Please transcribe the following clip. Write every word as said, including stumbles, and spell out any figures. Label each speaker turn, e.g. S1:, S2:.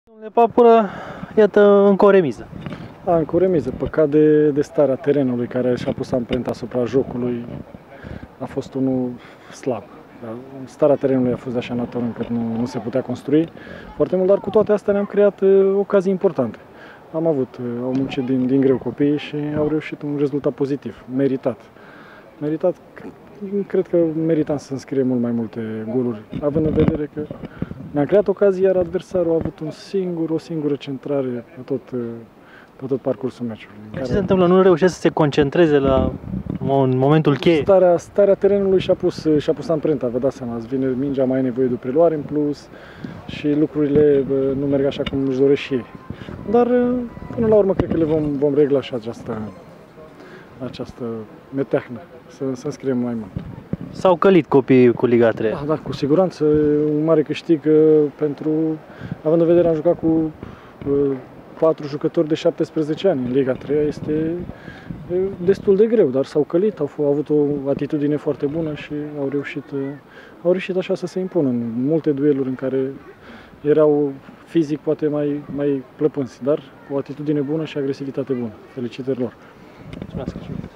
S1: Domnule Papură, iată încă o remiză.
S2: Da, încă o remiză. Păcat de, de starea terenului care și-a pus amprenta asupra jocului. A fost unul slab. Da? Starea terenului a fost de așa natură încât nu, nu se putea construi foarte mult, dar cu toate astea ne-am creat uh, ocazii importante. Am avut, uh, au muncit din, din greu copiii și au reușit un rezultat pozitiv, meritat. Meritat, cred că meritam să înscrie mult mai multe goluri, având în vedere că ne-am creat ocazii, iar adversarul a avut un singur, o singură centrare pe tot, pe tot parcursul meciului.
S1: Ce care... se întâmplă? Nu reușesc să se concentreze la în momentul cheie?
S2: Starea, starea terenului și-a pus, și-a pus amprenta, vă dați seama, îți vine mingea, mai ai nevoie de o preluare în plus și lucrurile nu merg așa cum își doresc și ei. Dar până la urmă cred că le vom, vom regla și această, această meteahnă, să, să înscriem mai mult.
S1: S-au călit copiii cu Liga trei.
S2: Da, da, cu siguranță, un mare câștig pentru, având în vedere, am jucat cu uh, patru jucători de șaptesprezece ani în Liga trei, este destul de greu, dar s-au călit, au, au avut o atitudine foarte bună și au reușit, au reușit așa să se impună în multe dueluri în care erau fizic poate mai, mai plăpânți, dar cu o atitudine bună și agresivitate bună. Felicitări lor!
S1: Mulțumesc!